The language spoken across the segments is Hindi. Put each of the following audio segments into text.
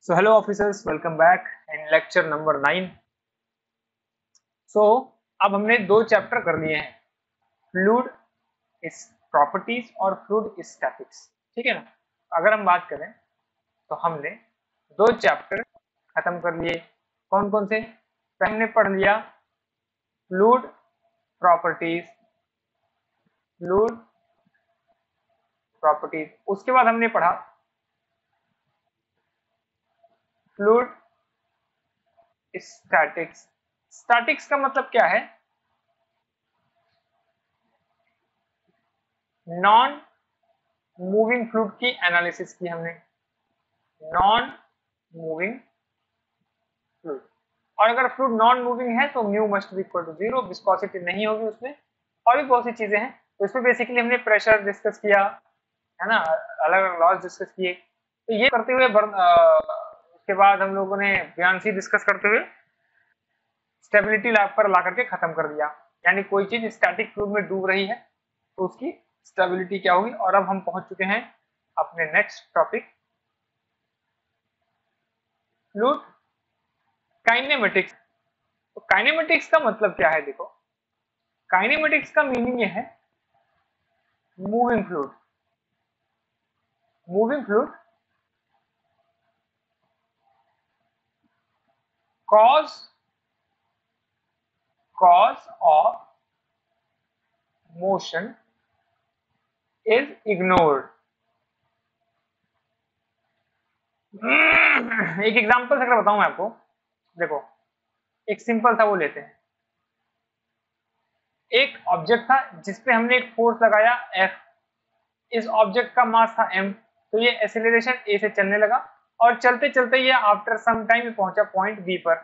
So hello officers, welcome back in lecture number 9. So अब हमने दो चैप्टर कर लिए हैं, फ्लूइड प्रॉपर्टीज और फ्लूइड स्टैटिक्स. ठीक है ना. अगर हम बात करें तो हमने दो चैप्टर खत्म कर लिए. कौन कौन से? हमने पढ़ लिया फ्लूइड प्रॉपर्टीज, उसके बाद हमने पढ़ा फ्लूइड स्टैटिक्स. स्टैटिक्स का मतलब क्या है? नॉन मूविंग फ्लूइड की एनालिसिस की हमने. नॉन मूविंग फ्लूइड, और अगर फ्लूइड नॉन मूविंग है तो mu must be equal to 0, viscosity नहीं होगी उसमें, और भी बहुत सी चीजें हैं. तो इसमें बेसिकली हमने प्रेशर डिस्कस किया है ना, अलग अलग लॉज डिस्कस किए. तो ये करते हुए उसके बाद हम लोगों ने बुयांसी डिस्कस करते हुए स्टेबिलिटी पर ला करके खत्म कर दिया. यानी कोई चीज स्टैटिक फ्लूइड में डूब रही है तो उसकी स्टेबिलिटी क्या होगी. और अब हम पहुंच चुके हैं अपने नेक्स्ट टॉपिक, फ्लूइड काइनेमेटिक्स. तो काइनेमेटिक्स का मतलब क्या है? देखो, काइनेमेटिक्स का मीनिंग ये है moving fluid. Moving fluid cause of motion is ignored. एक एग्जांपल से अगर बताऊं मैं आपको, देखो एक सिंपल सा वो लेते हैं. एक ऑब्जेक्ट था जिसपे हमने एक फोर्स लगाया F. इस ऑब्जेक्ट का मास था m, तो ये एक्सीलरेशन a से चलने लगा और चलते चलते ये आफ्टर सम टाइम पहुंचा पॉइंट b पर.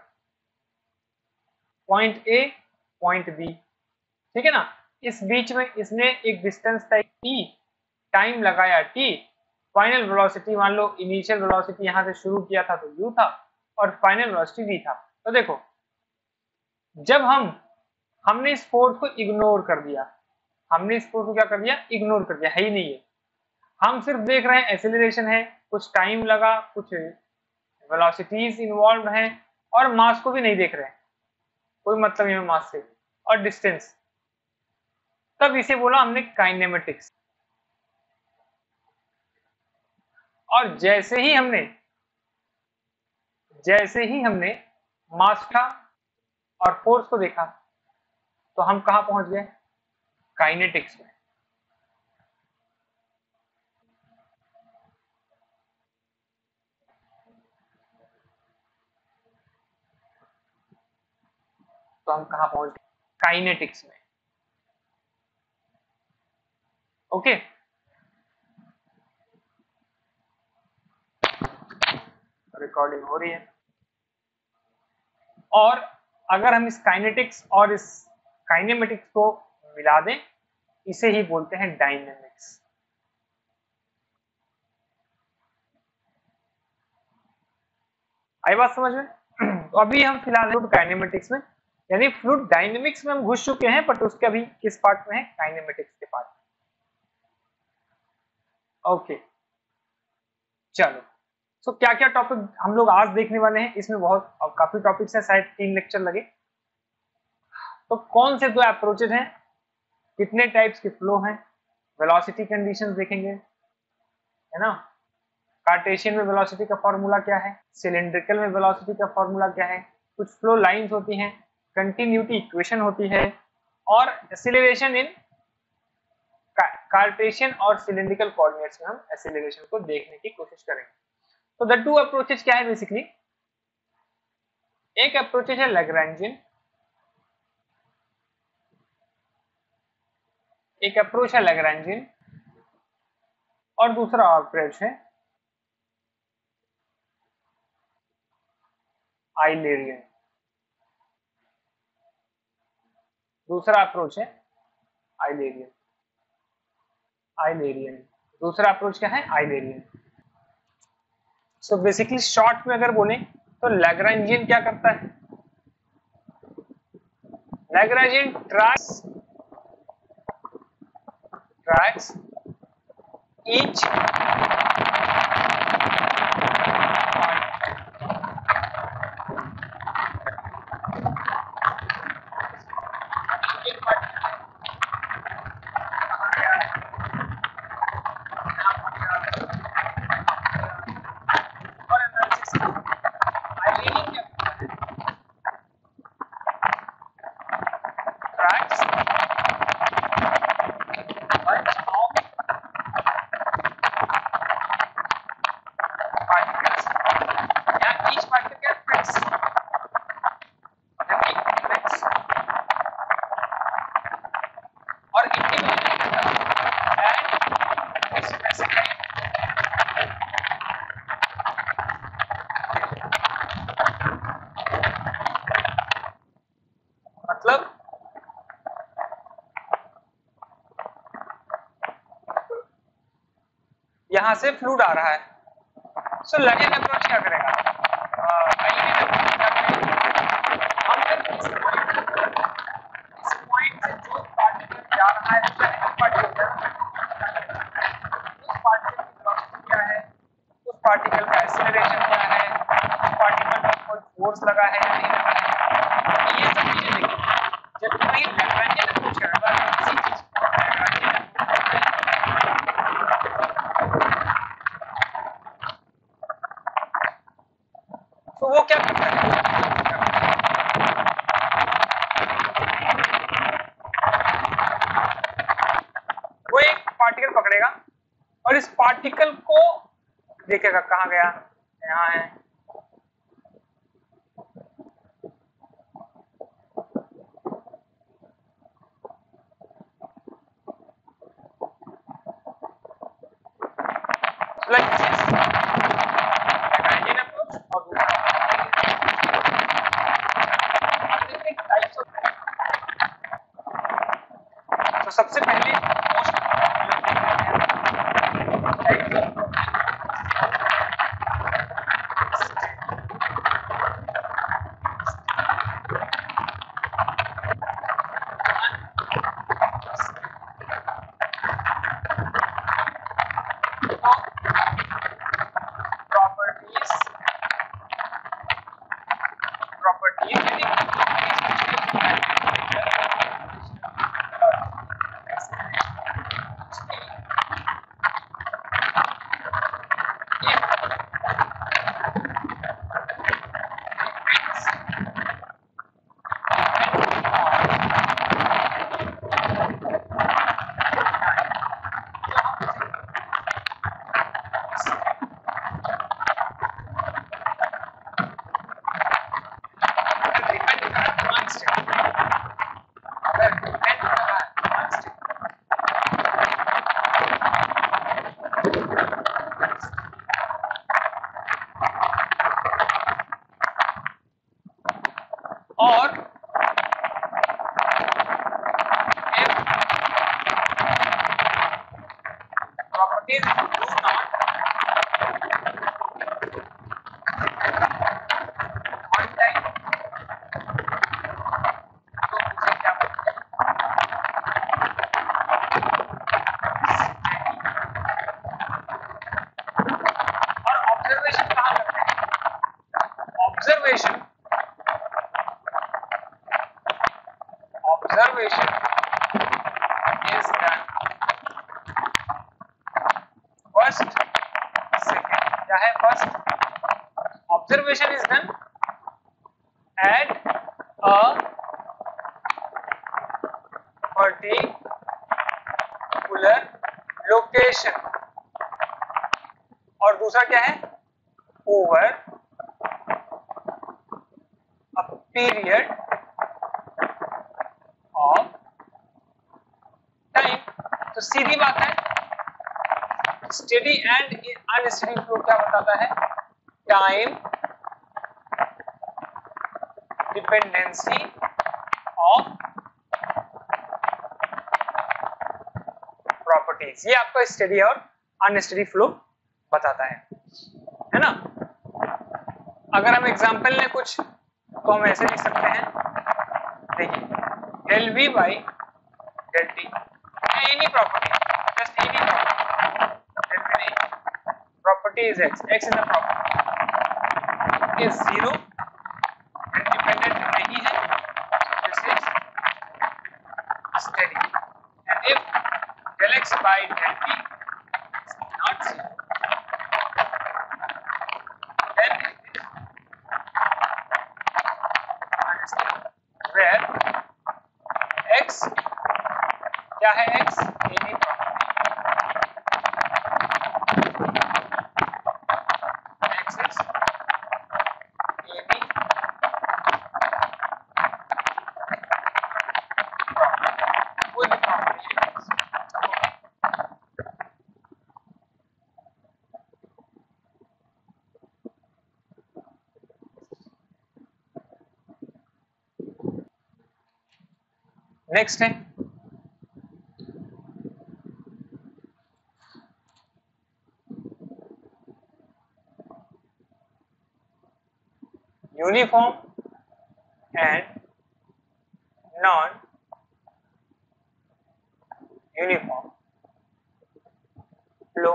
पॉइंट a, पॉइंट b, ठीक है ना. इस बीच में इसने एक डिस्टेंस तय की, टाइम लगाया t. फाइनल वेलोसिटी, मान लो इनिशियल वेलोसिटी यहां से शुरू किया था तो u था और फाइनल वेलोसिटी v था. तो देखो, जब हमने इस फोर्स को इग्नोर कर दिया, हमने इस फोर्स को क्या कर दिया? इग्नोर कर दिया, है ही नहीं है. हम सिर्फ देख रहे हैं एक्सीलरेशन है, कुछ टाइम लगा, कुछ वेलोसिटीज इन्वॉल्व हैं, और मास को भी नहीं देख रहे हैं, कोई मतलब नहीं है मास से, और डिस्टेंस. तब इसे बोला हमने काइनेमेटिक्स. और जैसे ही हमने मास का और फोर्स को देखा तो हम कहां पहुंच गए? काइनेटिक्स में. तो हम कहां पहुंच गए? काइनेटिक्स में. ओके. रिकॉर्डिंग हो रही है. और अगर हम इस काइनेटिक्स और इस काइनेमेटिक्स को मिला दें, इसे ही बोलते हैं डायनेमिक्स. आई बात समझ में? तो अभी हम फिलहाल फ्लूइड काइनेमेटिक्स में, यानी फ्लूइड डायनेमिक्स में हम घुस चुके हैं, बट उसके अभी किस पार्ट में है? काइनेमेटिक्स के पार्ट. ओके, चलो. सो क्या क्या टॉपिक हम लोग आज देखने वाले हैं? इसमें बहुत काफी टॉपिक्स हैं, शायद 3 लेक्चर लगे. तो कौन से दो अप्रोचेज हैं, कितने टाइप्स के फ्लो हैं, वेलोसिटी कंडीशंस देखेंगे, है ना. कार्टेशियन में वेलोसिटी का फॉर्मूला क्या है, सिलिंड्रिकल में वेलोसिटी का फॉर्मूला क्या है, कुछ फ्लो लाइंस होती हैं, कंटिन्यूटी इक्वेशन होती है, और एक्सीलरेशन इन कार्टेशियन और सिलिंड्रिकल कोऑर्डिनेट्स में हम एक्सीलरेशन को देखने की कोशिश करेंगे. तो द टू अप्रोचेज क्या है बेसिकली? एक अप्रोचेज है लैग्रैंजियन, एक अप्रोच है लैग्रैंजियन, और दूसरा अप्रोच है आइलेरियन. दूसरा अप्रोच है आइलेरियन. दूसरा अप्रोच क्या है? आइलेरियन. सो बेसिकली शॉर्ट में अगर बोलें तो लैग्रैंजियन क्या करता है? लैग्रैंजियन ट्रैक्स each particles, यहाँ each particle क्या fix, fix और individually and specified मतलब यहां से फ्लूइड आ रहा है। सो लैटिन अप्रोच क्या करेगा, हम इस पॉइंट से जो पार्टिकल जा रहा है पार्टिकल उस पार्टिकल की वेलोसिटी क्या है, उस पार्टिकल का एक्सेलरेशन क्या है, उस पार्टिकल पर कोई फोर्स लगा है या नहीं लगा है, ये सब चीजें देखिए। जब कोई लैग्रांजियन अप्रोच करेगा किसी चीज को लैग्रांजियन तो वो क्या करता है, वो एक पार्टिकल पकड़ेगा और इस पार्टिकल को देखेगा कहाँ गया, यहाँ है, like this lagrangian approach और टाइप्स ऑफ। तो सबसे पहले मोस्ट और properties do not on time तो मुझे क्या बोलते हैं, और ऑब्जर्वेशन कहाँ करते हैं, observation is done first second, क्या है first, observation is done at a particular location और दूसरा क्या है over a period of time। तो सीधी बात है, स्टेडी एंड अनस्टेडी फ्लो क्या बताता है, टाइम डिपेंडेंसी ऑफ प्रॉपर्टीज, ये आपको स्टेडी और अनस्टेडी फ्लो बताता है ना। अगर हम एग्जांपल लें कुछ तो हम ऐसे लिख सकते हैं, देखिए del v by del t, any property, just any property, del v नहीं, property is x, x is a property, is 0 independent नहीं है, this is steady, and if del x by del t is not 0, then it is unstable, where x क्या है, x any property नेक्स्ट है uniform and non uniform flow.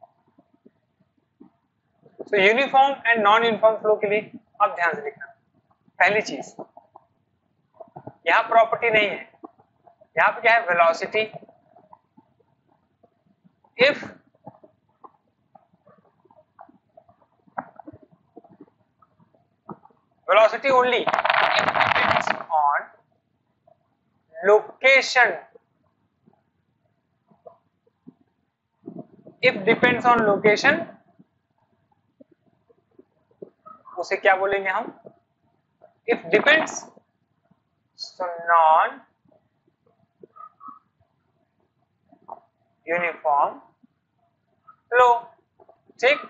तो uniform and non uniform flow के लिए अब ध्यान से देखना, पहली चीज यहां प्रॉपर्टी नहीं है, यहां पे क्या है, velocity. If velocity only it depends on location, if depends on location उसे क्या बोलेंगे हम, if depends, so non uniform flow, ठीक।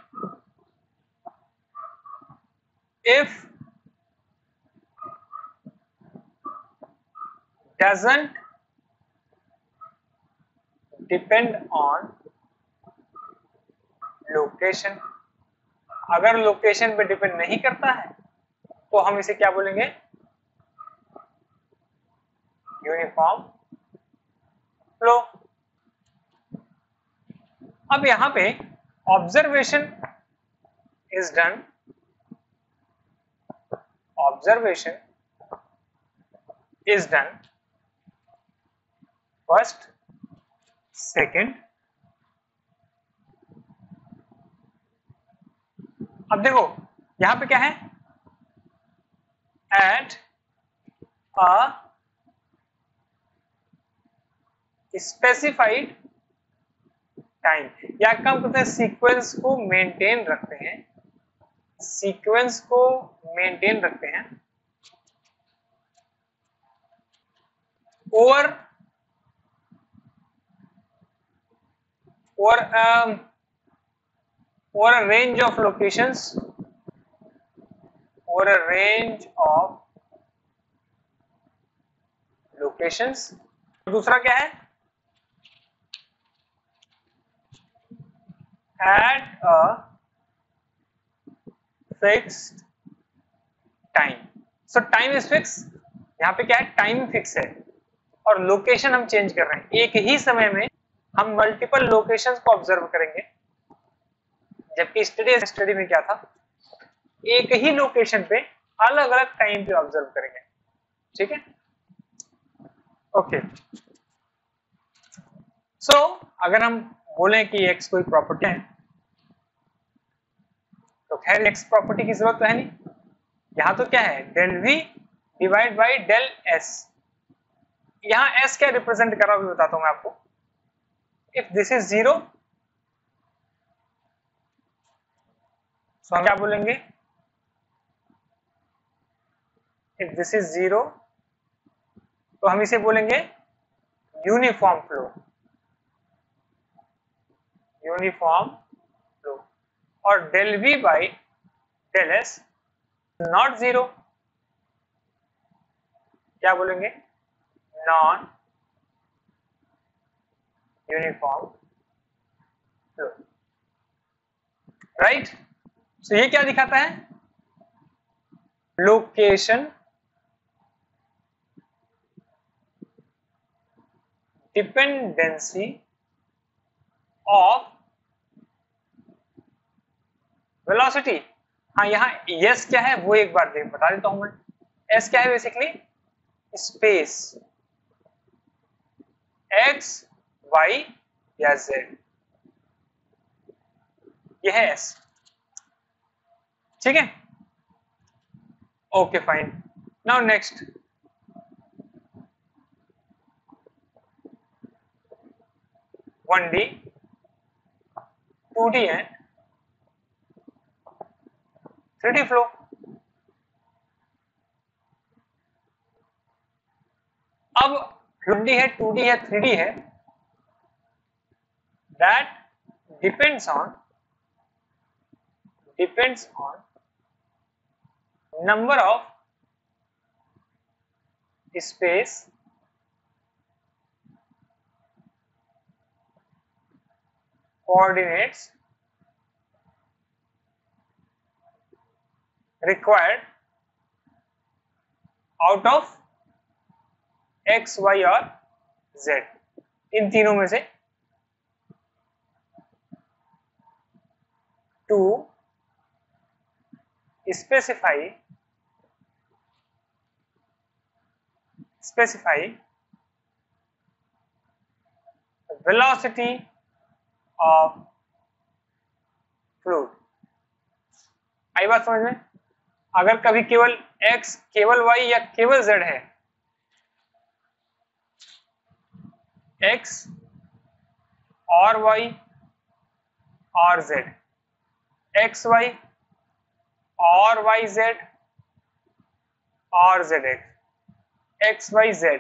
if doesn't depend on location, अगर लोकेशन पे डिपेंड नहीं करता है तो हम इसे क्या बोलेंगे, यूनिफॉर्म फ्लो। अब यहां पे observation is done, observation is done first, second. अब देखो यहां पे क्या है, एट अ स्पेसिफाइड टाइम, या कम करते हैं सीक्वेंस को मेंटेन रखते हैं, सीक्वेंस को मेंटेन रखते हैं over over a range of locations, over a range of locations। दूसरा क्या है, at a fixed time, so time is fixed, यहाँ पे क्या है, टाइम फिक्स है और लोकेशन हम चेंज कर रहे हैं, एक ही समय में हम मल्टीपल लोकेशंस को ऑब्जर्व करेंगे, जबकि स्टडी में क्या था, एक ही लोकेशन पे अलग अलग टाइम पे ऑब्जर्व करेंगे, ठीक है। ओके, सो अगर हम बोलें कि x कोई प्रॉपर्टी है तो खैर x प्रॉपर्टी की जरूरत तो है नहीं, यहां तो क्या है, del v divide by del s। यहां s क्या रिप्रेजेंट कर रहा हूं बताता हूं मैं आपको। इफ दिस इज जीरो तो हम क्या बोलेंगे, इफ दिस इज जीरो तो हम इसे बोलेंगे यूनिफॉर्म फ्लो, यूनिफॉर्म फ्लो। और del V by del S not zero, क्या बोलेंगे, non uniform flow, right. So ये क्या दिखाता है, लोकेशन डिपेंडेंसी ऑफ वेलोसिटी। हाँ यहाँ यस क्या है वो एक बार बता देता हूं मैं, एस क्या है बेसिकली, स्पेस, एक्स वाई या जेड, यह है एस, ठीक है। Okay fine, now next, one D, two D and three D flow. अब 1D है, 2D है, 3D है, that depends on number of space coordinates required out of x, y और z, इन तीनों में से to specify velocity of fluid। आई बात समझ में? अगर कभी केवल x, केवल y या केवल z है, x और y और z, x y और y z और z x y z,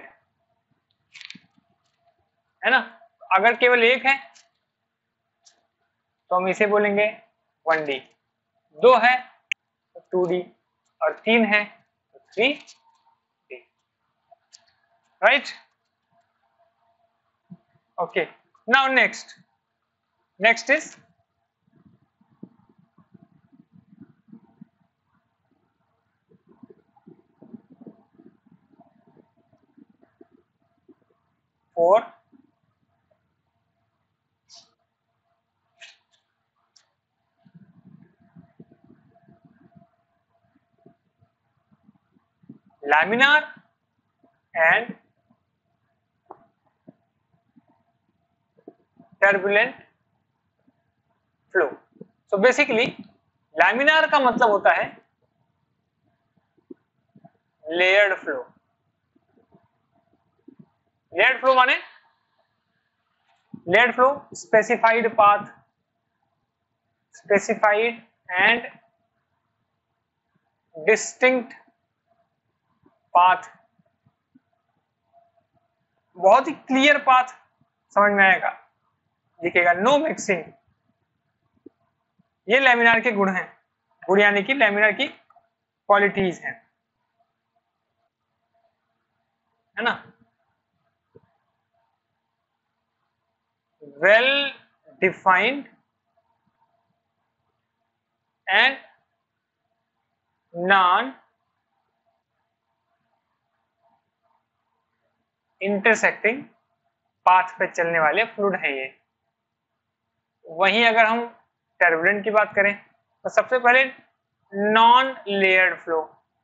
है ना? अगर केवल एक है तो हम इसे बोलेंगे 1D, दो है तो 2D और तीन है तो 3D, right? Okay, now next is four laminar and turbulent flow। So basically laminar का मतलब होता है लेयर्ड फ्लो। लेयर्ड फ्लो माने layered flow specified path, specified and distinct path, बहुत ही क्लियर पाथ समझ में आएगा, दिखेगा, नो मिक्सिंग। ये लैमिनार के गुण हैं, गुण यानी कि लैमिनार की क्वालिटीज हैं, है ना? Well defined and non intersecting path पे चलने वाले फ्लूइड हैं ये। वहीं अगर हम टर्बुलेंट की बात करें तो सबसे पहले non layered flow,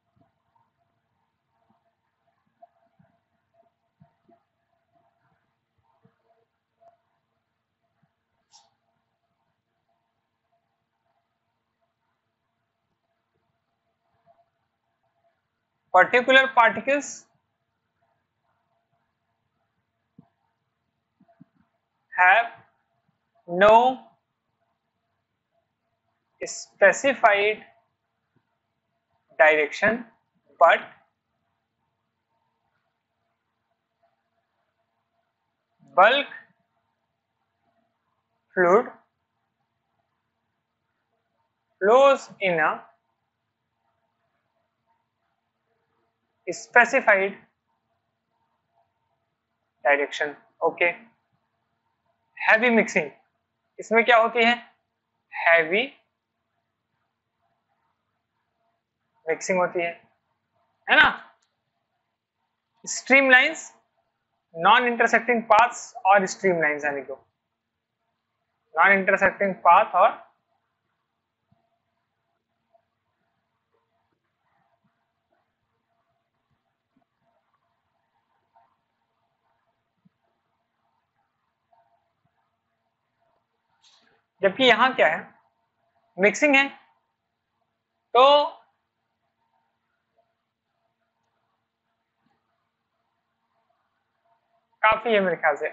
particular particles have no specified direction but bulk fluid flows in a specified direction। Okay, heavy mixing, इसमें क्या होती है? हैवी मिक्सिंग होती है ना? स्ट्रीमलाइंस, नॉन इंटरसेक्टिंग पाथ्स और स्ट्रीमलाइंस, यानी को नॉन इंटरसेक्टिंग पाथ और जबकि यहां क्या है? मिक्सिंग है तो काफी है, मेरे ख्याल से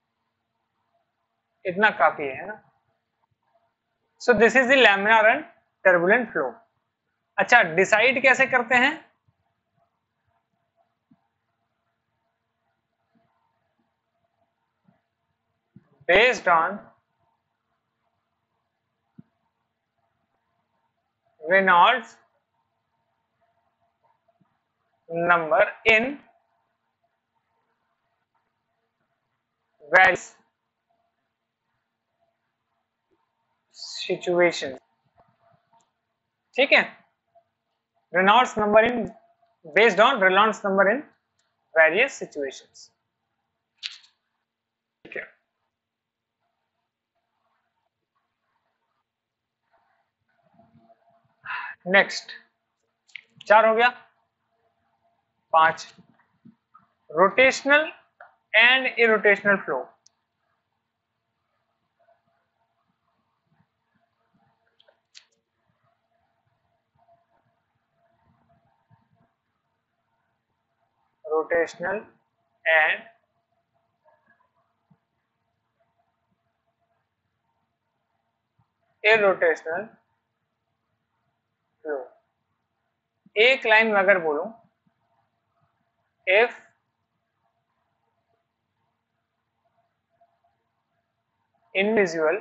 इतना काफी है ना? So this is the laminar and turbulent flow. अच्छा, डिसाइड कैसे करते हैं? Based on Reynolds number in various situation, ठीक है, Reynolds number in based on Reynolds number in various situations, ठीक है। नेक्स्ट 4 हो गया। 5 rotational and irrotational flow. Rotational and irrotational flow. एक लाइन में अगर बोलूं, if individual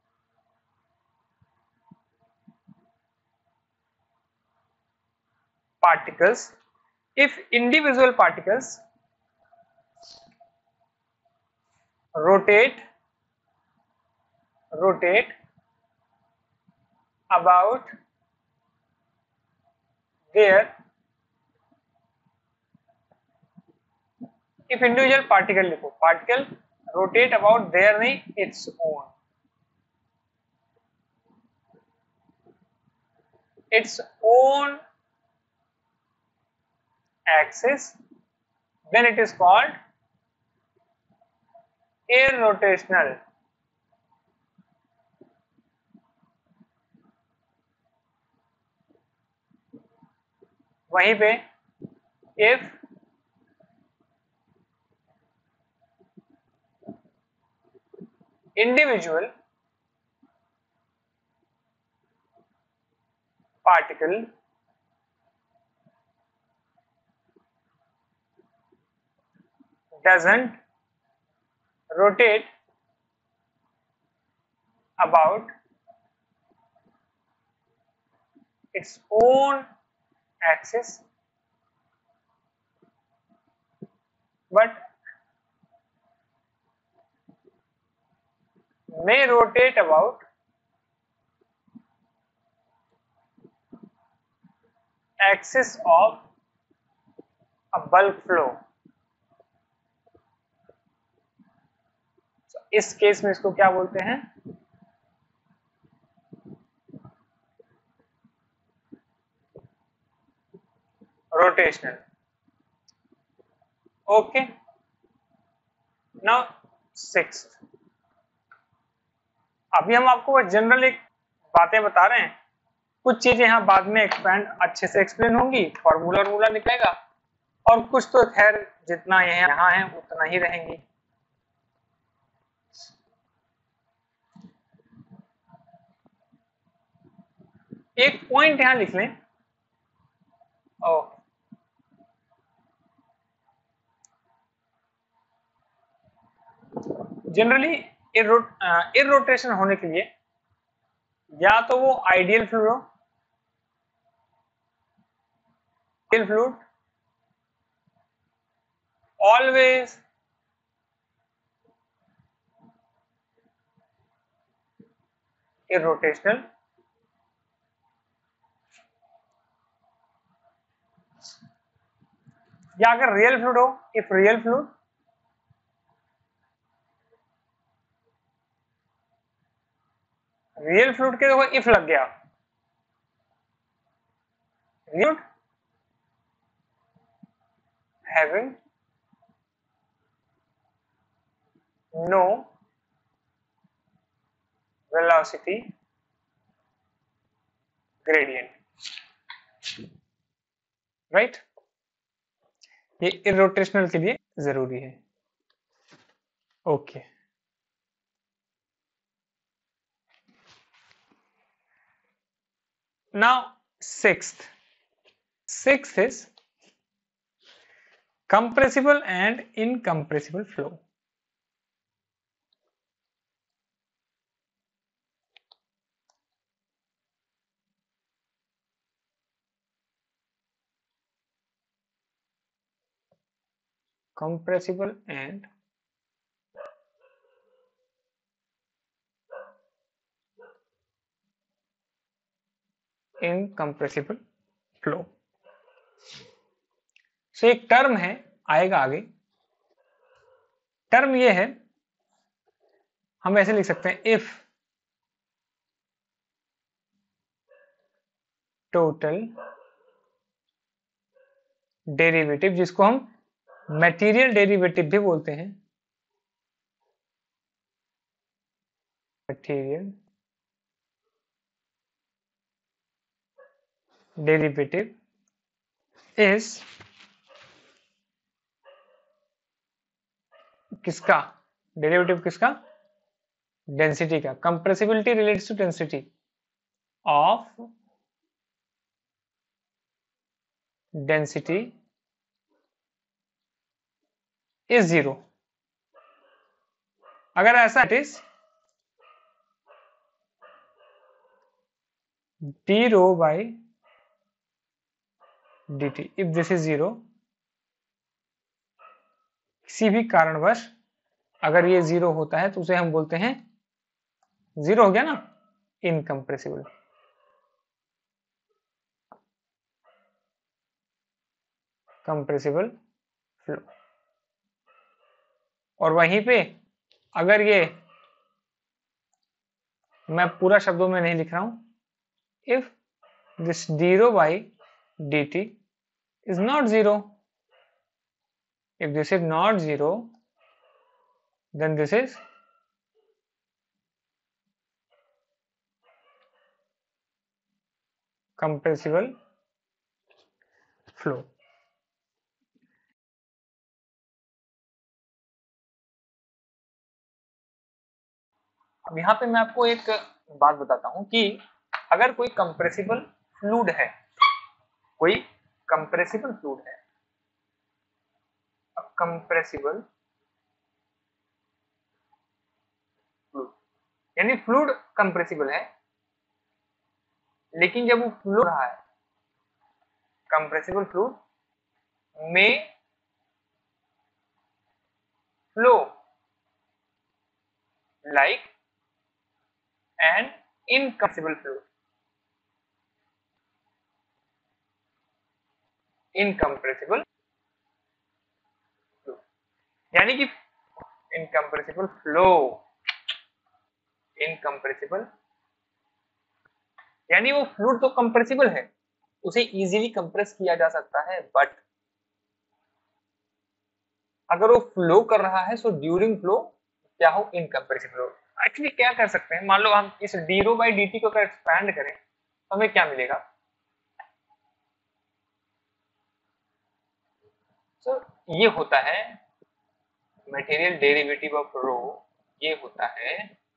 particles, if individual particles rotate about their, if individual particle लिखो, particle rotate about their नहीं, its own axis, then it is called irrotational. वहीं पे if individual particle doesn't rotate about its own axis but may rotate about axis of a bulk flow. So, इस केस में इसको क्या बोलते हैं, रोटेशनल। ओके, नाउ 6th, अभी हम आपको जनरल एक बातें बता रहे हैं, कुछ चीजें यहाँ बाद में एक्सपेंड अच्छे से एक्सप्लेन होंगी, फॉर्मूला निकलेगा, और कुछ तो खैर जितना यहाँ है उतना ही रहेंगी। एक पॉइंट यहां लिख लें, जनरली इरोटेशन होने के लिए या तो वो आइडियल फ्लूइड ऑलवेज इरोटेशनल, या अगर रियल फ्लूइड हो, इफ रियल फ्लूइड के देखो इफ लग गया, real having no velocity gradient, right, ये इरोटेशनल के लिए जरूरी है। Okay, now sixth is compressible and incompressible flow. Compressible and incompressible flow. So एक टर्म है, आएगा आगे, टर्म ये है, हम ऐसे लिख सकते हैं, इफ टोटल डेरिवेटिव, जिसको हम मटेरियल डेरिवेटिव भी बोलते हैं, मटेरियल डेरिवेटिव इज किसका, डेरिवेटिव किसका, डेंसिटी का। Compressibility relates to density of density is zero. अगर ऐसा it is D rho by D T, if this is zero, किसी भी कारणवश अगर ये जीरो होता है तो उसे हम बोलते हैं, जीरो हो गया ना, इनकम्प्रेसिबल। Compressible flow. और वहीं पे अगर ये, मैं पूरा शब्दों में नहीं लिख रहा हूं, if this D rho by D T is not zero, if this is not zero, then this is compressible flow। अब यहाँ पे मैं आपको एक बात बताता हूँ कि अगर कोई कंप्रेसिबल फ्लूइड है, कोई कंप्रेसिबल फ्लूइड है, कंप्रेसिबल फ्लूइड यानी फ्लूइड कंप्रेसिबल है, लेकिन जब वो फ्लो रहा है, कंप्रेसिबल फ्लूइड में flow like an incompressible fluid, incompressible fluid यानी कि incompressible flow, incompressible यानी वो फ्लूइड तो कंप्रेसिबल है, उसे इजीली कंप्रेस किया जा सकता है, बट अगर वो फ्लो कर रहा है, सो ड्यूरिंग फ्लो क्या हो, इनकम्प्रेसिबल हो। एक्चुअली क्या कर सकते हैं, मान लो हम इस D rho by D T को अगर एक्सपैंड करें तो हमें क्या मिलेगा, सो ये होता है मटेरियल डेरिवेटिव ऑफ रो, ये होता है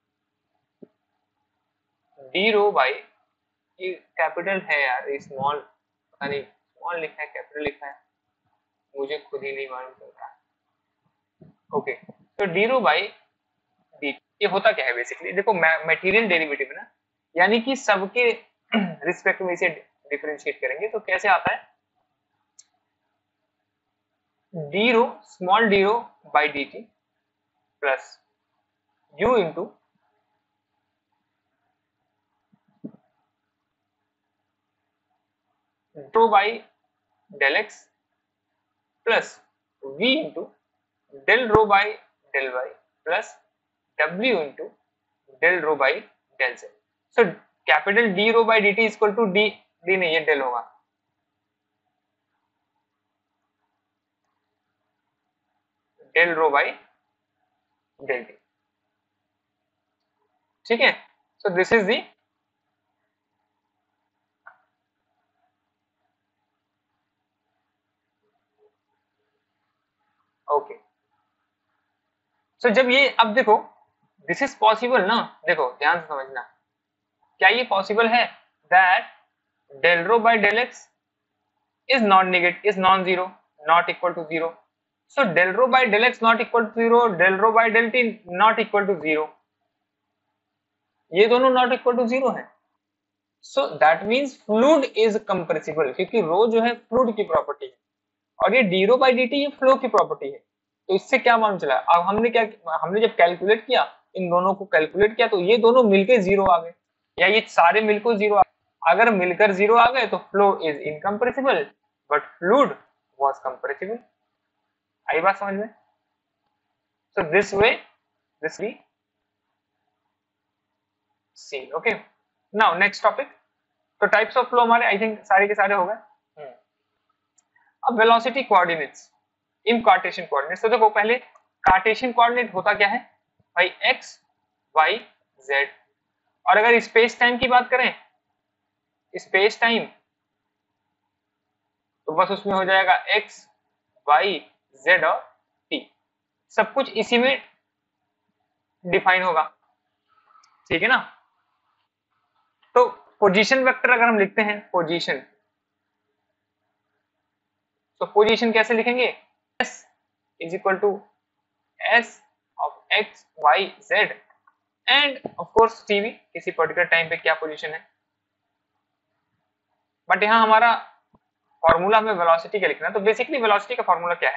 डी रो बाई, ये कैपिटल है यार, ये स्मॉल पता नहीं स्मॉल लिखा है कैपिटल लिखा है, मुझे खुद ही नहीं मालूम चलता। ओके, तो डी रो बाई डी, ये होता क्या है बेसिकली, देखो मटेरियल डेरिवेटिव है ना, यानी कि सबके रिस्पेक्ट में इसे डिफरेंशिएट करेंगे तो कैसे आता है, D rho small D rho by D T plus U into rho by del X plus V into del rho by del Y plus W into del rho by del Z. So capital D rho by D T equal to D, D नहीं ये डेल होगा, del rho by del T, ठीक है। So this is the, okay, so जब ये, अब देखो दिस इज पॉसिबल ना, देखो ध्यान से समझना, क्या ये पॉसिबल है that del rho by del X is non negative, is non zero, not equal to zero. So del rho by del X not equal to zero, del rho by del T not equal to zero, ये दोनों नॉट इक्वल टू जीरो है। So that means fluid is compressible, क्योंकि रो जो है फ्लूइड की प्रॉपर्टी है और ये D rho by D T ये फ्लो की प्रॉपर्टी है। तो इससे क्या मालूम चला, अब हमने क्या, हमने जब कैलकुलेट किया, इन दोनों को कैलकुलेट किया तो ये दोनों मिलके जीरो आ गए, या ये सारे मिलकर जीरो आ गए। अगर मिलकर 0 आ गए तो flow is incompressible, but fluid was compressible. आई बात समझ में? So this way this we see. Okay, now next topic. तो टाइप्स ऑफ फ्लो हमारे आई थिंक सारे के सारे हो गए। अब velocity coordinates in Cartesian coordinates. तो देखो पहले कार्टेशियन कोऑर्डिनेट होता क्या है भाई, एक्स वाई जेड। और अगर स्पेस टाइम की बात करें, स्पेस टाइम, तो बस उसमें हो जाएगा एक्स वाई जेड और टी, सब कुछ इसी में डिफाइन होगा, ठीक है ना। तो पोजीशन वेक्टर अगर हम लिखते हैं, पोजीशन, तो पोजीशन कैसे लिखेंगे, S is equal to S of X Y Z and of course T भी, किसी पर्टिकुलर टाइम पे क्या पोजीशन है। बट यहां हमारा फॉर्मूला हमें वेलोसिटी का लिखना है। तो बेसिकली वेलोसिटी का फॉर्मूला क्या है,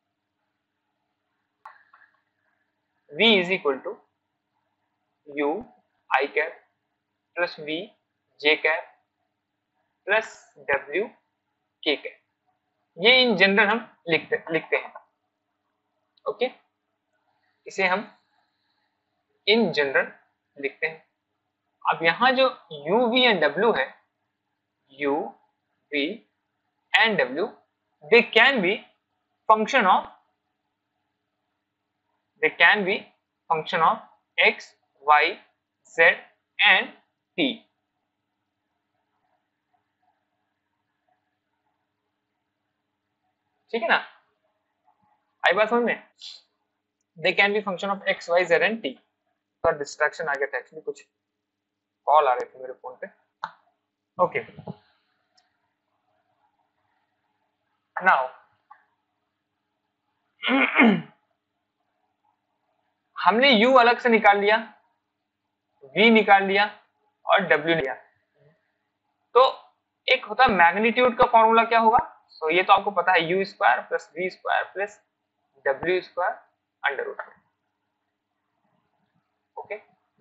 v is equal to u I cap plus v j cap plus w k cap. ये इन जनरल हम लिखते हैं। ओके, इसे हम इन जनरल लिखते हैं। अब यहां जो u v एंड w है, u v and w, they can be function of x y z and t। ठीक है ना, आई बात समझ में? They can be function of X Y Z and T. थोड़ा डिस्ट्रैक्शन आ गया था एक्चुअली, कुछ कॉल आ रहे थे मेरे फोन पे। ओके, नाउ हमने u अलग से निकाल लिया, v निकाल लिया और w लिया। तो एक होता है मैग्नीट्यूड का फॉर्मूला, क्या होगा, तो ये तो आपको पता है, u square plus v square plus w square under root. Okay,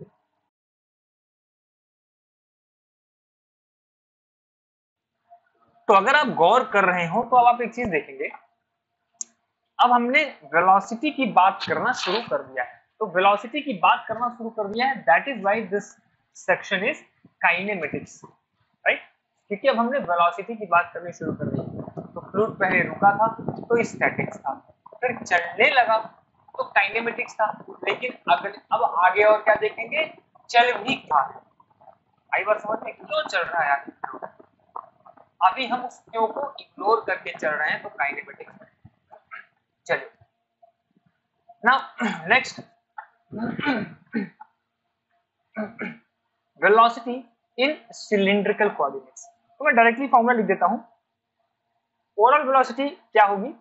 तो अगर आप गौर कर रहे हो तो अब आप एक चीज देखेंगे, अब हमने वेलोसिटी की बात करना शुरू कर दिया है। तो वेलोसिटी की बात करना शुरू कर दिया है, that is why this section is kinematics, right. क्योंकि अब हमने वेलोसिटी की बात करनी शुरू कर दी। तो फ्लूइड पहले रुका था तो स्टैटिक्स था, फिर चलने लगा तो काइनेमेटिक्स था, लेकिन अब आगे और क्या देखेंगे, चल भी था। आई बार समझ में क्यों चल रहा है यार, अभी हम उस क्यों को इग्नोर करके चल रहे हैं, तो काइनेमेटिक्स में। चलिए now next, velocity in cylindrical coordinates. तो मैं डायरेक्टली फॉर्मूला लिख देता हूं। ओवरऑल वेलोसिटी क्या होगी,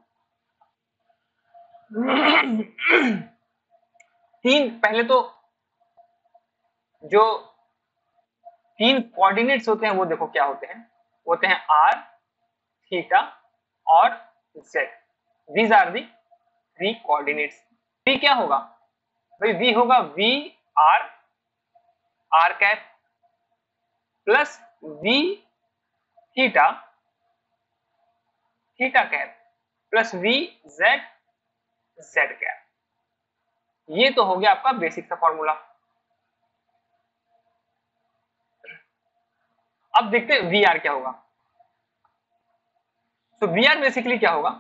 तीन, पहले तो जो तीन कोऑर्डिनेट्स होते हैं वो देखो क्या होते हैं, होते हैं r, थीटा और z। These are the three coordinates. v क्या होगा भाई, v होगा v r r cap plus v theta theta cap plus v z z cap. ये तो हो गया आपका बेसिक सा फॉर्मूला। अब देखते हैं वी आर क्या होगा। तो वी आर बेसिकली क्या होगा,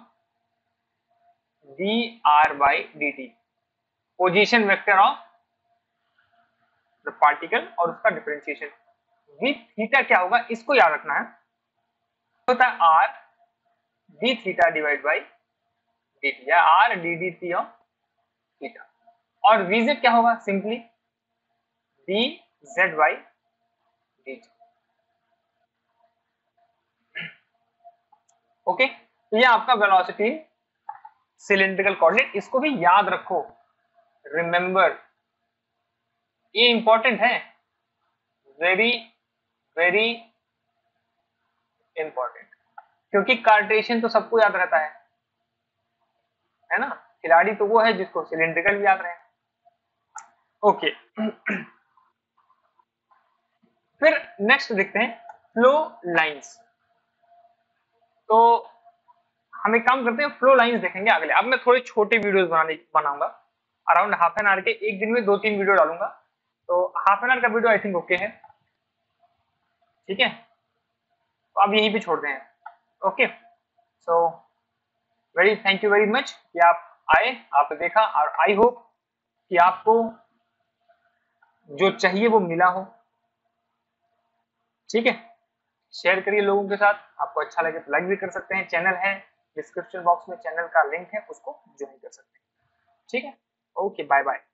D R by D T, position vector of the particle और उसका डिफरेंशिएशन। वी थीटा क्या होगा, इसको याद रखना है, होता है R D theta divide by D T, या R D D T of theta. और वी जेड क्या होगा, simply D Z by D T. Okay, तो ये आपका वेलोसिटी सिलिंड्रिकल कोऑर्डिनेट, इसको भी याद रखो, रिमेंबर, ये इंपॉर्टेंट है, वेरी वेरी इंपॉर्टेंट, क्योंकि कार्टेशियन तो सबको याद रहता है ना, खिलाड़ी तो वो है जिसको सिलिंड्रिकल भी याद रहे। ओके, फिर नेक्स्ट देखते हैं फ्लो लाइंस। तो हम एक काम करते हैं, फ्लो लाइंस देखेंगे अगले। अब मैं थोड़े छोटे वीडियोस बनाऊंगा, अराउंड हाफ एन आवर के, एक दिन में 2-3 वीडियो डालूंगा। तो हाफ एन आवर का वीडियो आई थिंक ओके है, ठीक है। तो अब यहीं पे छोड़ दें, okay. So very thank you very much कि आप आए, आपने देखा, और आई होप कि आपको जो चाहिए वो मिला हो, ठीक है। शेयर करिए लोगों के साथ, आपको अच्छा लगे तो लाइक भी कर सकते हैं। चैनल है डिस्क्रिप्शन बॉक्स में, चैनल का लिंक है, उसको ज्वाइन कर सकते हैं, ठीक है। Okay, bye bye.